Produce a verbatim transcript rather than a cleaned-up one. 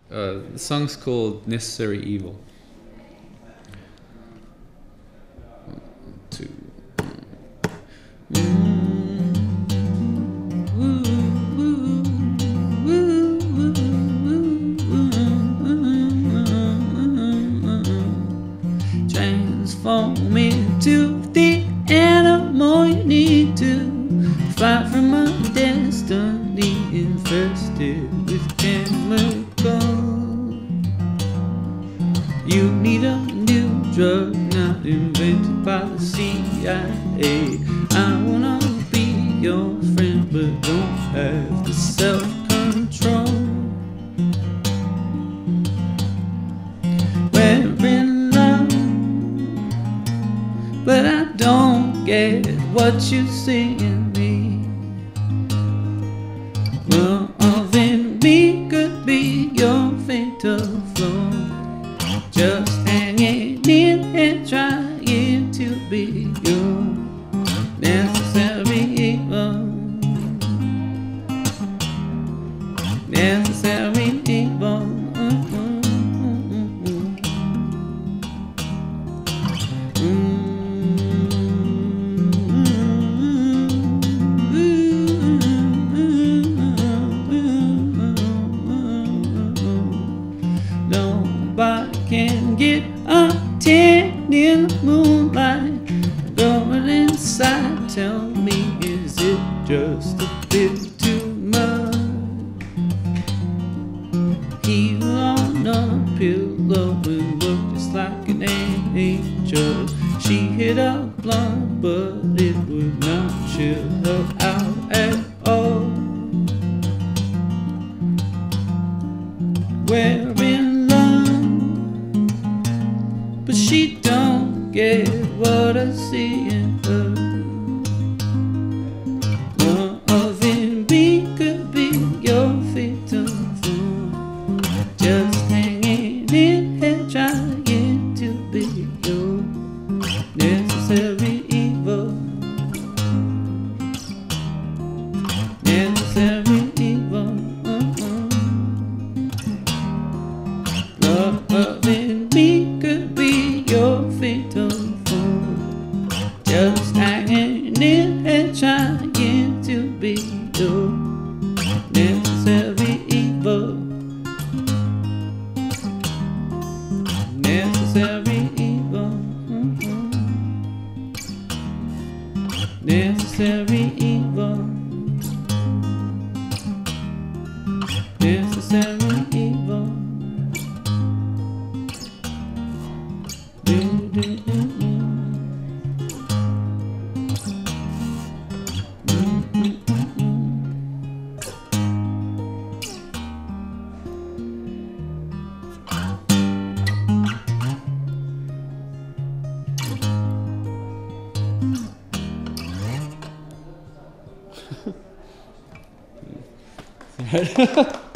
Uh, the song's called Necessary Evil. One, two. Transform into the animal you need to fly from my destiny, infested with chemicals. You need a new drug not invented by the C I A. I wanna be your friend but don't have the self-control. We're in love, but I don't get what you see in me. Well, all then me could be your fatal flaw, just hanging in and trying to be your necessary evil. Necessary evil. Nobody can get a tan in the moonlight. Going inside, tell me, is it just a bit too much? Heal on a pillow and look just like an angel. She hit a blunt, but it would not chill her out at all. We're in love, but she don't get what I see in her. Love in me could be your fatal flaw, just hanging in and trying to be your necessary evil. Necessary evil. Love in me could be your fatal flaw, just hanging in and trying to be your necessary evil. Necessary evil. Necessary evil. Necessary evil. Do, do, do, do. Mm, mm, mm, mm.